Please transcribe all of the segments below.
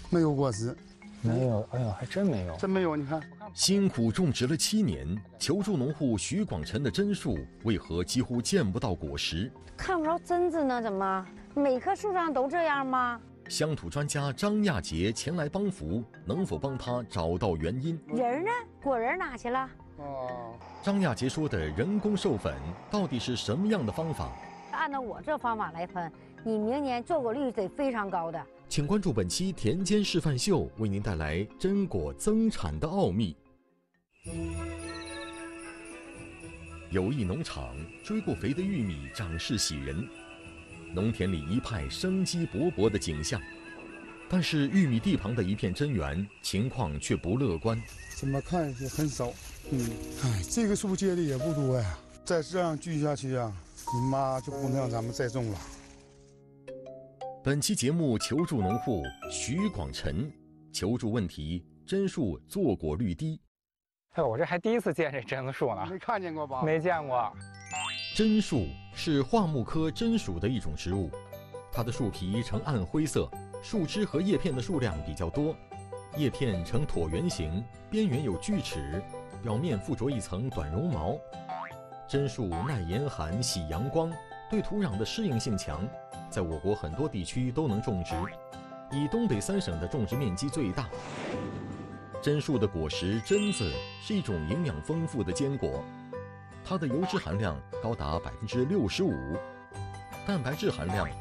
没有果实。 没有，哎呦，还真没有， 真没有。你看， 辛苦种植了7年，求助农户徐广成的榛树为何几乎见不到果实？ 看不着榛子呢？怎么每棵树上都这样吗？ 乡土专家张亚杰前来帮扶，能否帮他找到原因？ 仁呢？果仁哪去了？ 张亚杰说的人工授粉到底是什么样的方法？ 按照我这方法来喷，你明年坐果率得非常高的。 请关注本期田间示范秀，为您带来榛果增产的奥秘。友谊农场追过肥的玉米长势喜人，农田里一派生机勃勃的景象。但是玉米地旁的一片榛园情况却不乐观， 怎么看是很少。这个树结的也不多呀。再这样继续下去啊，你妈就不能让咱们再种了。 本期节目求助农户徐广成，求助问题：榛树坐果率低。 哎，我这还第一次见这榛子树呢， 没看见过吧？ 没见过。 榛树是桦木科榛属的一种植物，它的树皮呈暗灰色，树枝和叶片的数量比较多，叶片呈椭圆形，边缘有锯齿，表面附着一层短绒毛。榛树耐严寒、喜阳光，对土壤的适应性强，在我国很多地区都能种植，以东北3省的种植面积最大。榛树的果实榛子是一种营养丰富的坚果，它的油脂含量高达65%，蛋白质含量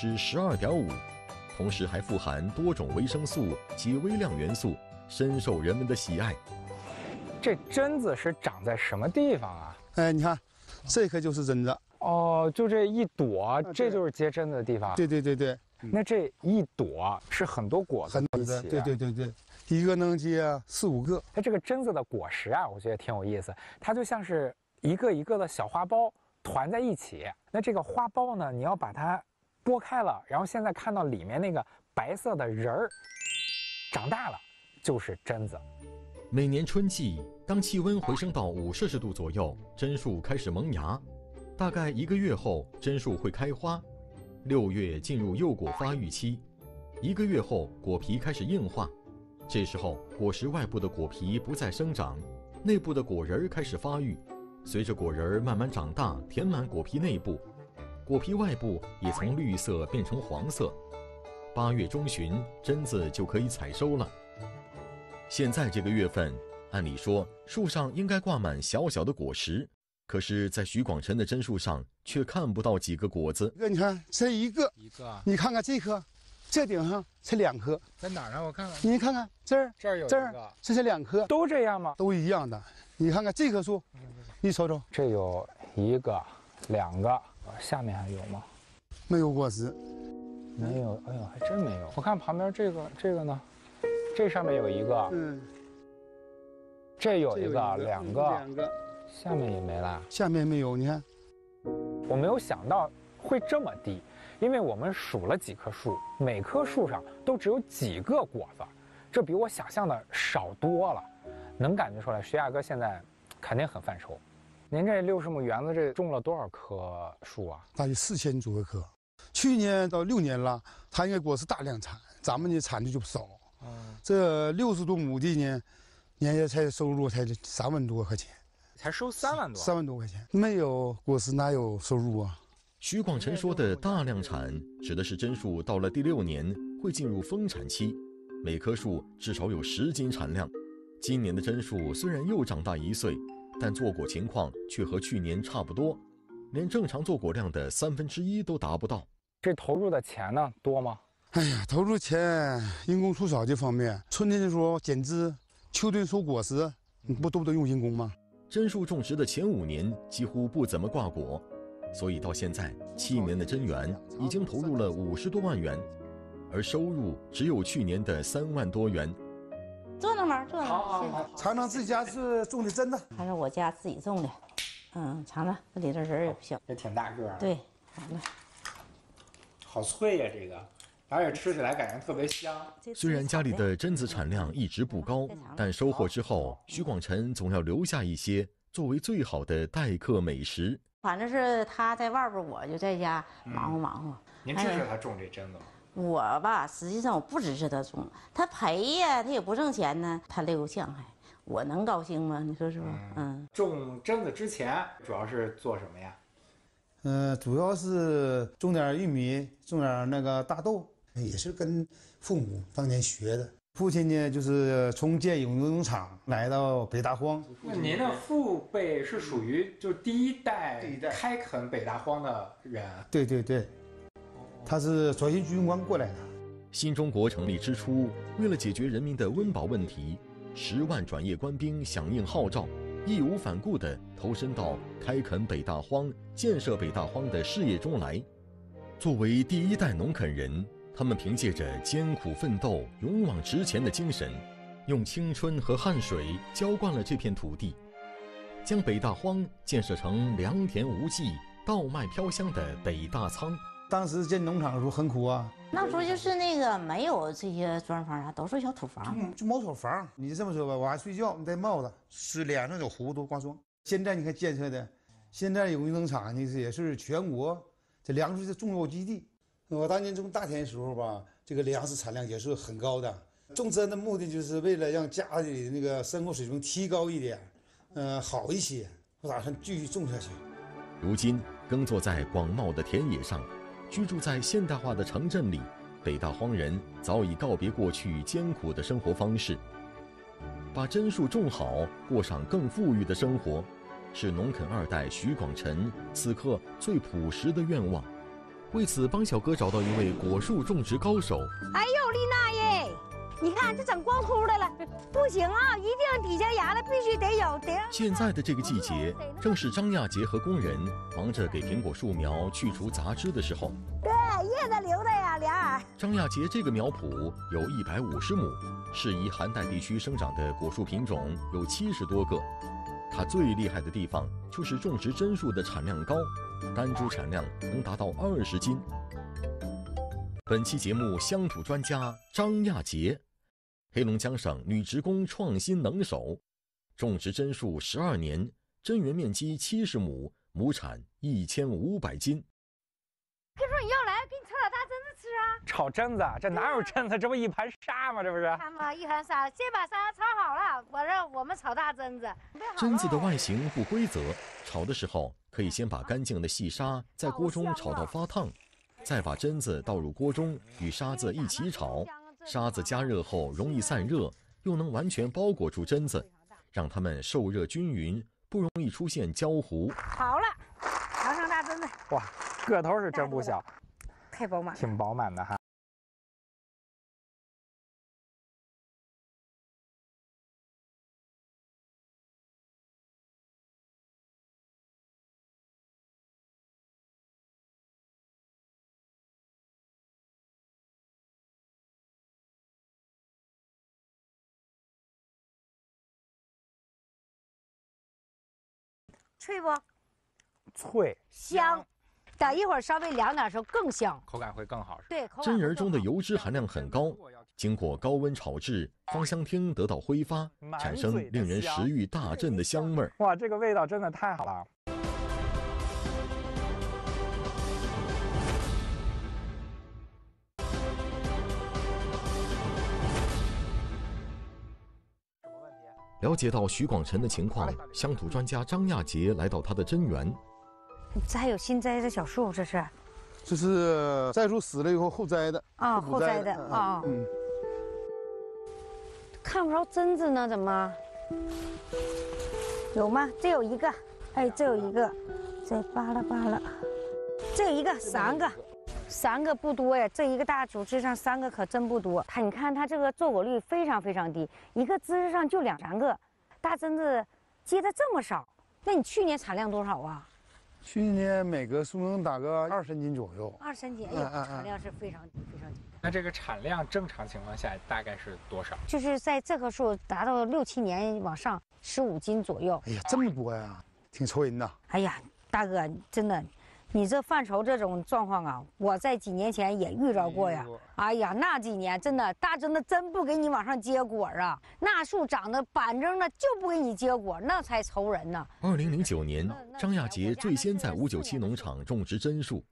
12.5%，同时还富含多种维生素及微量元素，深受人们的喜爱。 这榛子是长在什么地方啊？ 哎，你看，这棵就是榛子。 哦，就这一朵，这就是结榛子的地方。 对对对对。 那这一朵是很多果子一起。 对对对对，一个能结4、5个。 它这个榛子的果实啊，我觉得挺有意思，它就像是一个一个的小花苞团在一起。那这个花苞呢，你要把它剥开了，然后现在看到里面那个白色的仁儿长大了，就是榛子。 每年春季，当气温回升到5°C左右，榛树开始萌芽。大概1个月后，榛树会开花。6月进入幼果发育期，1个月后果皮开始硬化。这时候，果实外部的果皮不再生长，内部的果仁开始发育。随着果仁慢慢长大，填满果皮内部，果皮外部也从绿色变成黄色。8月中旬，榛子就可以采收了。现在这个月份，按理说树上应该挂满小小的果实，可是，在徐广成的榛树上却看不到几个果子。 你看，这一个，你看看这棵，这顶上才2颗。 在哪儿呢？我看看。 你看看这儿， 这儿有一个， 这是2颗， 都这样吗？ 都一样的。你看看这棵树，你瞅瞅， 这有1个、2个，下面还有吗？ 没有果实， 没有。哎呦，还真没有。我看旁边这个呢，这上面有1个，这有1个、2个，下面也没了。 下面没有，你看。 我没有想到会这么低，因为我们数了几棵树，每棵树上都只有几个果子，这比我想象的少多了。能感觉出来，徐亚哥现在肯定很犯愁。您这60亩园子这种了多少棵树啊？ 大约4000多棵。去年到6年了，它应该果实大量产，咱们的产的就少。这60多亩地呢，年也才收入才3万多块钱。 才收3万多 ，3万多块钱，没有果实哪有收入啊？ 徐广成说的大量产，指的是榛树到了第6年会进入丰产期，每棵树至少有10斤产量。今年的榛树虽然又长大1岁，但坐果情况却和去年差不多，连正常坐果量的1/3都达不到。 这投入的钱呢，多吗？ 哎呀，投入钱，人工除草这方面，春天的时候剪枝，秋天收果实，你不都得用人工吗？ 榛树种植的前5年几乎不怎么挂果，所以到现在7年的榛园已经投入了50多万元，而收入只有去年的3万多元。 坐那玩，坐那。 好，尝尝自己家是种的榛子， 还是我家自己种的。尝尝，这里头仁也不小， 也挺大个儿。 对，好了。 好脆呀，这个。而且吃起来感觉特别香。 虽然家里的榛子产量一直不高，但收获之后，徐广成总要留下一些作为最好的待客美食。 反正是他在外边，我就在家忙活忙活。 您支持他种这榛子吗？ 我吧，实际上我不支持他种，他赔呀，他也不挣钱呢，他留犟还，我能高兴吗？你说是不？ 种榛子之前主要是做什么呀？ 主要是种点玉米，种点那个大豆，也是跟父母当年学的。父亲呢，就是从建永农场来到北大荒。 那您的父辈是属于就第一代开垦北大荒的人？ 对对对，他是转型军官过来的。 新中国成立之初，为了解决人民的温饱问题，10万转业官兵响应号召，义无反顾地投身到开垦北大荒、建设北大荒的事业中来。作为第一代农垦人，他们凭借着艰苦奋斗、勇往直前的精神，用青春和汗水浇灌了这片土地，将北大荒建设成良田无际、稻麦飘香的北大仓。 当时建农场的时候很苦啊， 那时候就是那个没有这些砖房啥，都是小土房， 就茅草房。你就这么说吧，晚上睡觉你戴帽子，是脸上有糊涂挂霜。现在你看建设的，现在永农场呢也是全国这粮食的重要基地。我当年种大田的时候吧，这个粮食产量也是很高的。种榛的目的就是为了让家里那个生活水平提高一点，好一些。我打算继续种下去。 如今耕作在广袤的田野上，居住在现代化的城镇里，北大荒人早已告别过去艰苦的生活方式，把榛树种好，过上更富裕的生活，是农垦2代徐广臣此刻最朴实的愿望。为此，帮小哥找到一位果树种植高手。 哎呦，丽娜耶，你看这整光秃的了，不行啊，一定底下芽的必须得有，得让。 现在的这个季节，正是张亚杰和工人忙着给苹果树苗去除杂枝的时候。 对，叶子留的呀，俩。 张亚杰这个苗圃有150亩，适宜寒带地区生长的果树品种有70多个。他最厉害的地方就是种植榛树的产量高，单株产量能达到20斤。本期节目乡土专家张亚杰，黑龙江省女职工创新能手，种植榛树12年，榛园面积70亩，亩产1500斤。 跟说你要来，给你炒点大榛子吃啊！ 炒榛子，这哪有榛子？这不一盘沙吗？这不是？ 看吧，一盘沙，这把沙炒好了，我们炒大榛子。 榛子的外形不规则，炒的时候可以先把干净的细沙在锅中炒到发烫，再把榛子倒入锅中与沙子一起炒。沙子加热后容易散热，又能完全包裹住榛子，让它们受热均匀，不容易出现焦糊。 好了，尝尝大榛子。 哇，个头是真不小， 太饱满， 挺饱满的哈。 脆不？ 脆香，等一会儿稍微凉点的时候更香， 口感会更好。 对，口感榛仁中的油脂含量很高，经过高温炒制，芳香烃得到挥发，产生令人食欲大振的香味儿。 哇，这个味道真的太好了。 了解到徐广臣的情况，乡土专家张亚杰来到他的榛园。 这还有新栽的小树，这是？ 这是栽树死了以后后栽的啊，后栽的啊。看不着榛子呢，怎么？有吗？这有一个，哎，这有一个，这扒拉扒拉，这有一个，3个不多呀。这一个大竹枝上3个可真不多。你看它这个坐果率非常非常低，一个枝上就2、3个。大榛子结的这么少，那你去年产量多少啊？ 去年每个树能打个20斤左右。 20斤，哎呦，产量是非常低，非常低。 那这个产量正常情况下大概是多少？ 就是在这棵树达到6、7年往上，15斤左右。 哎呀，这么多呀，挺愁人呐。 哎呀，大哥，真的，你这犯愁这种状况啊，我在几年前也遇着过呀。哎呀，那几年真的大榛子真不给你往上结果啊，那树长得板正的就不给你结果，那才愁人呢。 2009年，张亚杰最先在597农场种植榛树，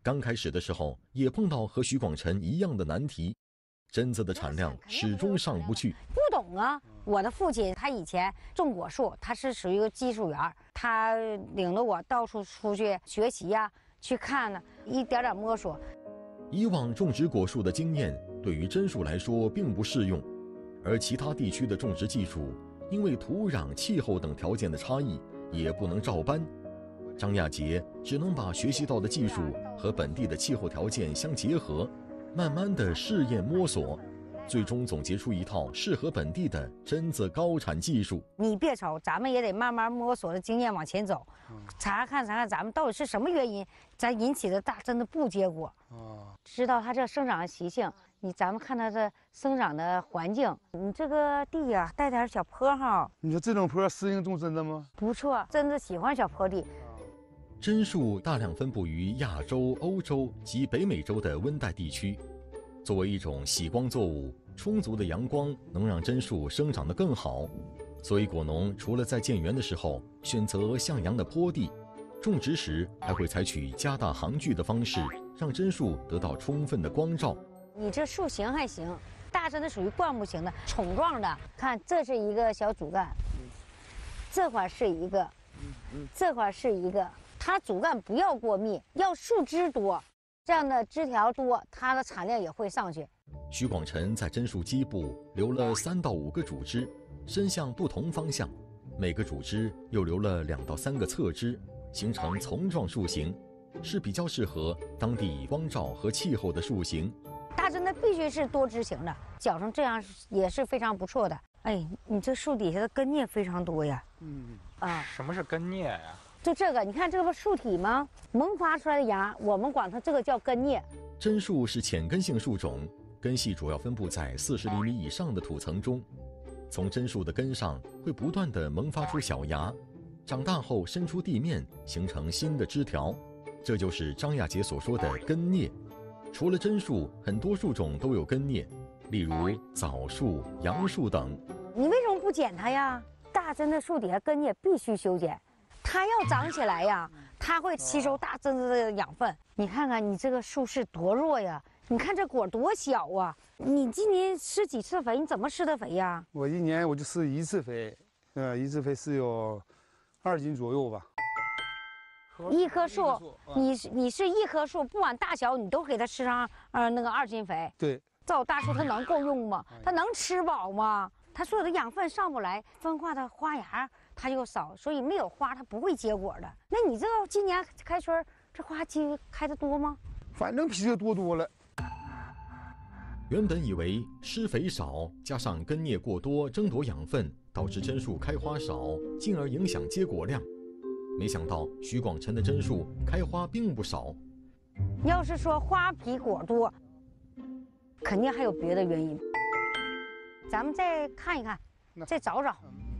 刚开始的时候也碰到和徐广臣一样的难题，榛子的产量始终上不去。 不懂啊，我的父亲他以前种果树，他是属于一个技术员，他领着我到处出去学习呀，去看呢，一点点摸索。 以往种植果树的经验对于榛树来说并不适用，而其他地区的种植技术因为土壤、气候等条件的差异，也不能照搬。张亚杰只能把学习到的技术和本地的气候条件相结合，慢慢的试验摸索，最终总结出一套适合本地的榛子高产技术。 你别瞅，咱们也得慢慢摸索着经验往前走，查看咱们到底是什么原因，咱引起的大榛子不结果。知道它这生长的习性，咱们看它的生长的环境，你这个地呀，带点小坡哈。 你说这种坡适应种榛子吗？ 不错，榛子喜欢小坡地。 榛树大量分布于亚洲、欧洲及北美洲的温带地区。作为一种喜光作物，充足的阳光能让榛树生长得更好。所以果农除了在建园的时候选择向阳的坡地，种植时还会采取加大行距的方式，让榛树得到充分的光照。 你这树形还行，大榛子属于灌木型的、筒状的。看，这是一个小主干，这块是一个，这块是一个。它主干不要过密，要树枝多，这样的枝条多，它的产量也会上去。 徐广臣在榛树基部留了3到5个主枝，伸向不同方向，每个主枝又留了2到3个侧枝，形成丛状树形，是比较适合当地光照和气候的树形。 大榛子必须是多枝型的，搅成这样也是非常不错的。哎，你这树底下的根叶非常多呀。 什么是根叶呀？ 就这个，你看这个不树体吗？萌发出来的芽，我们管它这个叫根叶。 榛树是浅根性树种，根系主要分布在40厘米以上的土层中。从榛树的根上会不断地萌发出小芽，长大后伸出地面，形成新的枝条，这就是张亚杰所说的根叶。除了榛树，很多树种都有根叶，例如枣树、杨树等。 你为什么不剪它呀？大榛子树底下根叶必须修剪。它要长起来呀，它会吸收大榛子的养分。你看看你这个树势多弱呀！你看这果多小啊！你今年施几次肥？你怎么施的肥呀？ 我一年我就施1次肥，一次肥是有2斤左右吧。 一棵树，你是一棵树，不管大小，你都给它施上那个2斤肥。 对， 这大树它能够用吗？它能吃饱吗？它所有的养分上不来，分化的花芽它就少，所以没有花它不会结果的。那你这今年开春这花期开的多吗？ 反正比这多了。 原本以为施肥少加上根叶过多争夺养分，导致榛树开花少，进而影响结果量。没想到徐广臣的榛树开花并不少。 要是说花比果多，肯定还有别的原因。咱们再看一看，再找找。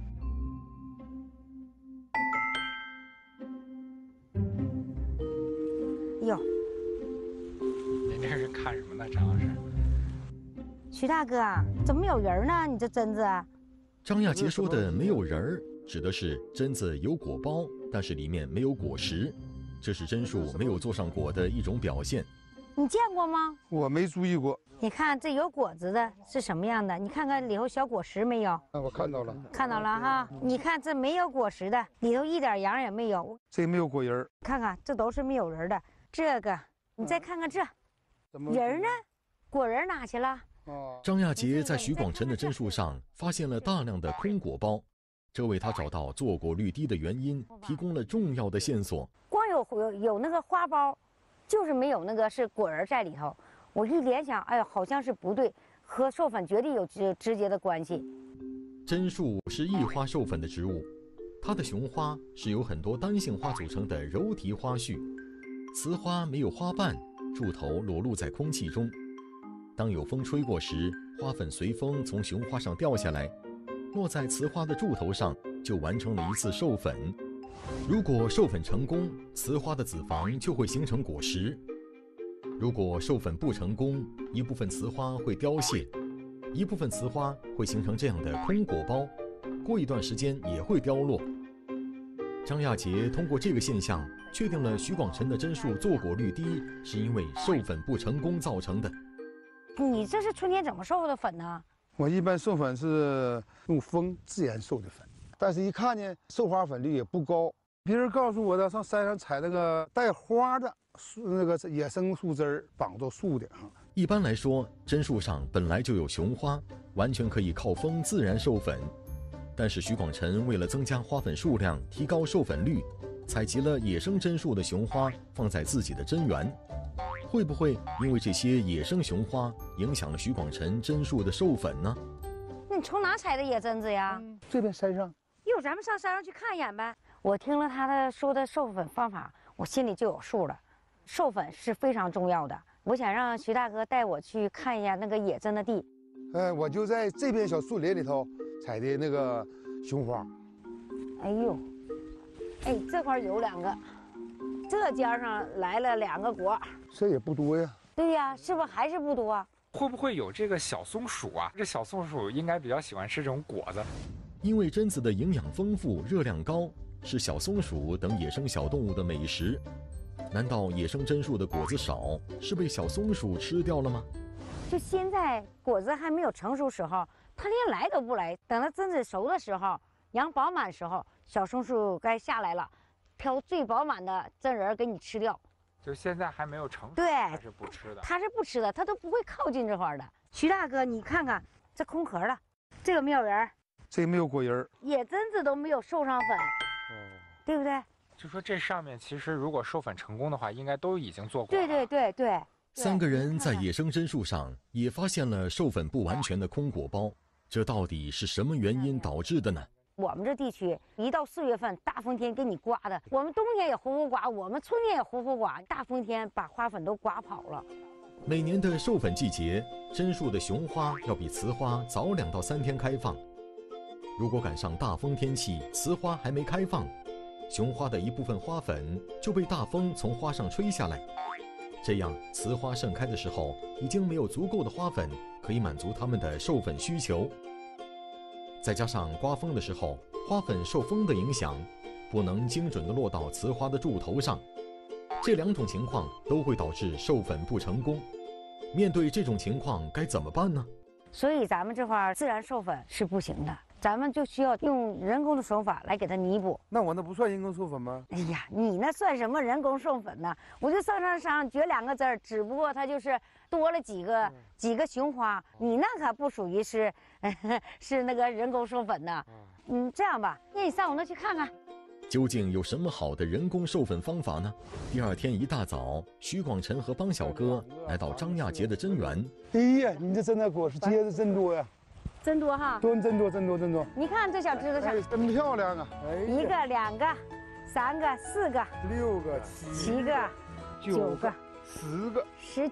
哟， 您这是看什么呢，张老师？ 徐大哥，怎么没有人呢？你这榛子？ 张亚杰说的没有仁儿，指的是榛子有果苞，但是里面没有果实，这是榛树没有做上果的一种表现。 你见过吗？ 我没注意过。 你看这有果子的是什么样的？你看看里头小果实没有？ 我看到了， 看到了哈。你看这没有果实的，里头一点瓤也没有。 这没有果仁。 看看这都是没有仁的。这个，你再看看这，仁呢？果仁哪去了？ 张亚杰在徐广臣的榛树上发现了大量的空果苞，这为他找到坐果率低的原因提供了重要的线索。 光有那个花苞，就是没有那个是果仁在里头。我一联想，哎呀，好像是不对，和授粉绝对有直接的关系。 榛树是异花授粉的植物，它的雄花是由很多单性花组成的柔体花序，雌花没有花瓣，柱头裸露在空气中。当有风吹过时，花粉随风从雄花上掉下来，落在雌花的柱头上，就完成了一次授粉。如果授粉成功，雌花的子房就会形成果实。如果授粉不成功，一部分雌花会凋谢，一部分雌花会形成这样的空果苞，过一段时间也会凋落。 张亚杰通过这个现象，确定了徐广臣的榛树坐果率低是因为授粉不成功造成的。 你这是春天怎么授的粉呢？ 我一般授粉是用风自然授的粉，但是一看呢，授花粉率也不高。别人告诉我的，上山上采那个带花的那个野生树枝儿绑到树顶上。 一般来说，榛树上本来就有雄花，完全可以靠风自然授粉。但是徐广臣为了增加花粉数量，提高授粉率，采集了野生榛树的雄花放在自己的榛园。会不会因为这些野生雄花影响了徐广臣榛树的授粉呢？ 那你从哪采的野榛子呀？ 这边山上。 一会儿咱们上山上去看一眼呗。我听了他说的授粉方法，我心里就有数了。授粉是非常重要的。我想让徐大哥带我去看一下那个野榛的地。 我就在这片小树林里头采的那个雄花。 哎呦，哎，这块有2个，这尖上来了2个果。 这也不多呀。 对呀，是不是还是不多？ 会不会有这个小松鼠啊？这小松鼠应该比较喜欢吃这种果子。 因为榛子的营养丰富、热量高，是小松鼠等野生小动物的美食。难道野生榛树的果子少，是被小松鼠吃掉了吗？ 就现在果子还没有成熟时候，它连来都不来。等它榛子熟的时候，瓤饱满时候，小松鼠该下来了，挑最饱满的榛仁给你吃掉。 就现在还没有成熟， 对， 它是不吃的。 它是不吃的，它都不会靠近这块儿的。徐大哥，你看看这空壳了，这个妙仁， 这没有果仁， 野榛子都没有授上粉，对不对？ 就说这上面其实如果授粉成功的话，应该都已经做过了。 对。 3个人在野生榛树上也发现了授粉不完全的空果包，这到底是什么原因导致的呢？ 我们这地区一到4月份，大风天给你刮的，我们冬天也呼刮，我们春天也呼刮，大风天把花粉都刮跑了。 每年的授粉季节，榛树的雄花要比雌花早2到3天开放。如果赶上大风天气，雌花还没开放，雄花的一部分花粉就被大风从花上吹下来，这样雌花盛开的时候，已经没有足够的花粉可以满足它们的授粉需求。再加上刮风的时候，花粉受风的影响，不能精准地落到雌花的柱头上，这2种情况都会导致授粉不成功。面对这种情况该怎么办呢？ 所以咱们这块自然授粉是不行的，咱们就需要用人工的手法来给它弥补。 那我那不算人工授粉吗？ 哎呀，你那算什么人工授粉呢？我就上撅2个枝儿，只不过它就是多了几个雄花，你那可不属于是是那个人工授粉的。这样吧，那你上我那去看看。 究竟有什么好的人工授粉方法呢？第2天一大早，徐广臣和帮小哥来到张亚杰的榛园。 哎呀，你这榛的果实结的真多呀！ 真多哈， 真多！ 你看这小枝子上， 真漂亮啊 ！1个、2个、3个、4个、 6个、 7个、9个、 10个、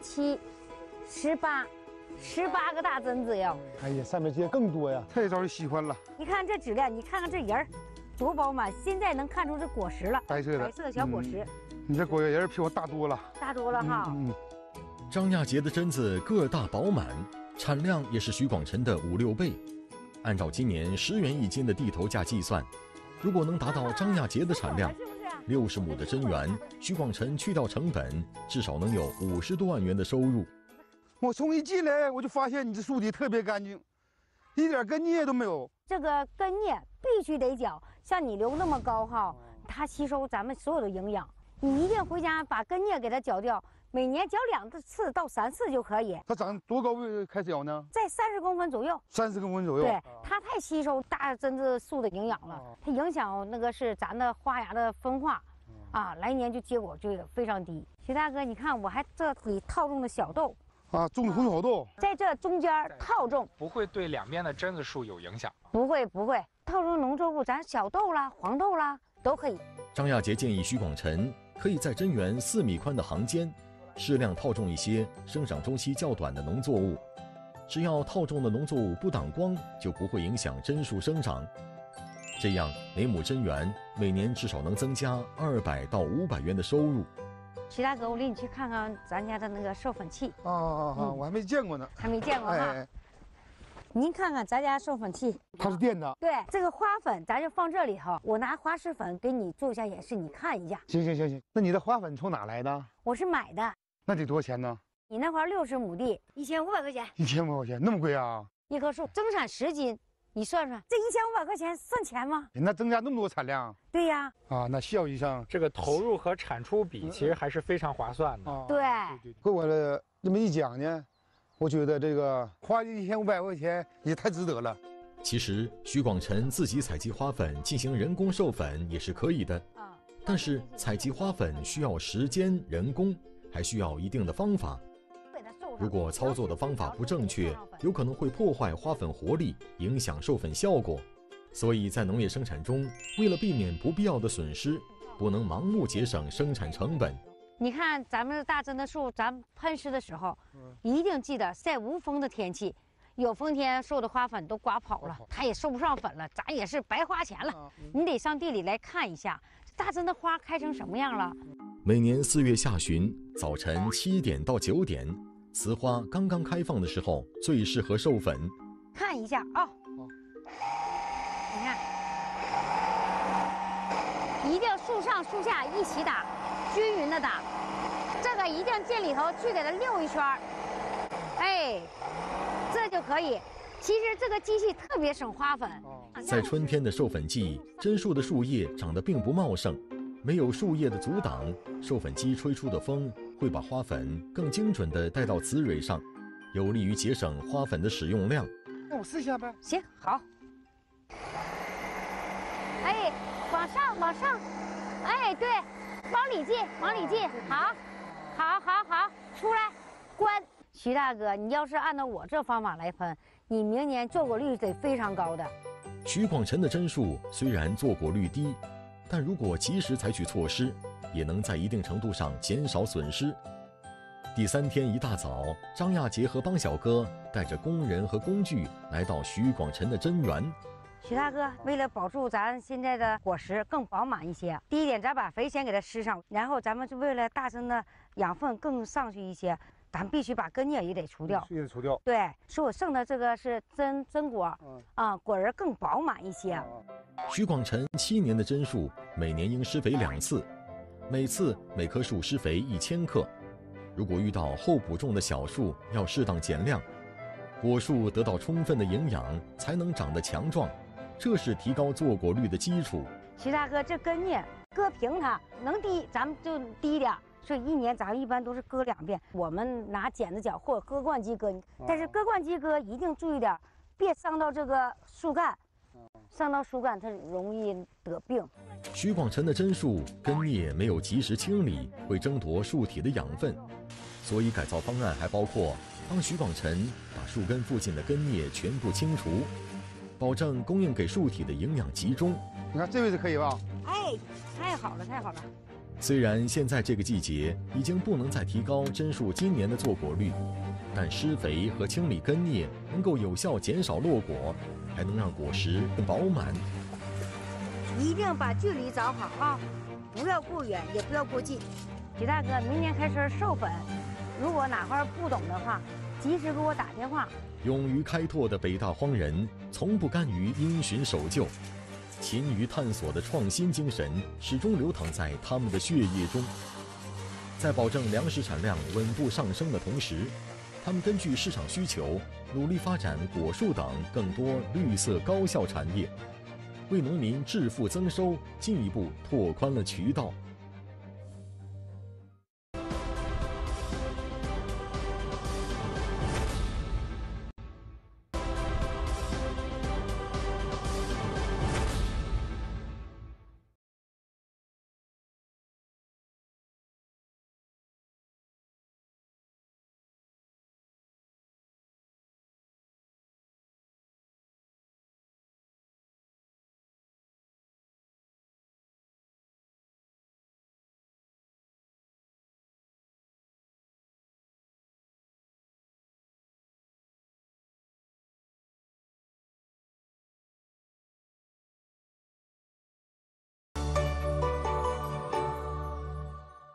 17、18个大榛子哟！ 哎呀，上面结更多呀，太招人喜欢了。 你看这质量，你看看这仁儿，多饱满！现在能看出这果实了， 白色的小果实。 你这果仁比我大多了， 哈。 张亚杰的榛子个大饱满，产量也是徐广臣的5、6倍。按照今年10元1斤的地头价计算，如果能达到张亚杰的产量，60亩的榛园，徐广臣去掉成本，至少能有50多万元的收入。 我从一进来我就发现你这树底特别干净，一点根叶都没有。 这个根叶必须得搅，像你留那么高哈，它吸收咱们所有的营养。你一定回家把根叶给它搅掉，每年搅2次到3次就可以。 它长多高开始搅呢？ 在30公分左右。 30公分左右。 对，它太吸收大榛子树的营养了，它影响那个是咱的花芽的分化，来年就结果就非常低。徐大哥，你看我还这里套种的小豆。 种红小豆， 在这中间套种， 不会对2边的榛子树有影响。 不会，套种农作物，咱小豆啦、黄豆啦都可以。 张亚杰建议徐广臣可以在榛园4米宽的行间，适量套种一些生长周期较短的农作物。只要套种的农作物不挡光，就不会影响榛树生长。这样每亩榛园每年至少能增加200到500元的收入。 徐大哥，我领你去看看咱家的那个授粉器。 我还没见过呢。 还没见过哈。 您看看咱家授粉器， 它是电的。 对，这个花粉咱就放这里头，我拿滑石粉给你做一下演示，你看一下。 行，那你的花粉从哪来的？ 我是买的。 那得多少钱呢？ 你那块60亩地，1500块钱。 1500块钱，那么贵啊？ 一棵树增产10斤，你算算，这1500块钱算钱吗？ 那增加那么多产量？ 对呀。 啊，那效益上这个投入和产出比其实还是非常划算的。 啊， 对。 给我这么一讲呢，我觉得这个花1500块钱也太值得了。 其实徐广臣自己采集花粉进行人工授粉也是可以的，但是采集花粉需要时间、人工，还需要一定的方法。如果操作的方法不正确，有可能会破坏花粉活力，影响授粉效果。所以在农业生产中，为了避免不必要的损失，不能盲目节省生产成本。 你看咱们大榛的树，咱喷施的时候，一定记得在无风的天气，有风天所有的花粉都刮跑了，它也授不上粉了，咱也是白花钱了。你得上地里来看一下，大榛的花开成什么样了。 每年4月下旬早晨7点到9点，雌花刚刚开放的时候，最适合授粉。 看一下啊，你看，一定树上树下一起打，均匀的打。这个一定进里头去给它溜一圈儿，哎，这就可以。其实这个机器特别省花粉。 在春天的授粉季，榛树的树叶长得并不茂盛，没有树叶的阻挡，授粉机吹出的风会把花粉更精准地带到雌蕊上，有利于节省花粉的使用量。 那我试一下呗。 行，好。哎，往上，哎，对，往里进，好，出来，关。徐大哥，你要是按照我这方法来喷，你明年坐果率得非常高的。 徐广臣的榛树虽然坐果率低，但如果及时采取措施，也能在一定程度上减少损失。第3天一大早，张亚杰和邦小哥带着工人和工具来到徐广臣的榛园。 徐大哥，为了保住咱现在的果实更饱满一些，第一点，咱把肥先给它施上，然后咱们就为了大榛的养分更上去一些，咱必须把根叶也得除掉。 也得除掉。 对，所以我剩的这个是榛果，果仁更饱满一些。 徐广臣7年的榛树每年应施肥2次，每次每棵树施肥1000克。如果遇到后补种的小树，要适当减量。果树得到充分的营养，才能长得强壮，这是提高坐果率的基础。 徐大哥，这根叶割平它，能低咱们就低点，所以1年咱们一般都是割2遍。我们拿剪子脚或者割灌机割，但是割灌机割一定注意点，别伤到这个树干，伤到树干它容易得病。 徐广臣的榛树根叶没有及时清理，会争夺树体的养分，所以改造方案还包括帮徐广臣把树根附近的根叶全部清除，保证供应给树体的营养集中。 你看这位置可以吧？ 哎，太好了。 虽然现在这个季节已经不能再提高榛树今年的坐果率，但施肥和清理根叶能够有效减少落果，还能让果实更饱满。 一定把距离找好啊，不要过远，也不要过近。徐大哥，明年开始授粉，如果哪块不懂的话，及时给我打电话。 勇于开拓的北大荒人，从不甘于因循守旧，勤于探索的创新精神始终流淌在他们的血液中。在保证粮食产量稳步上升的同时，他们根据市场需求，努力发展果树等更多绿色高效产业，为农民致富增收进一步拓宽了渠道。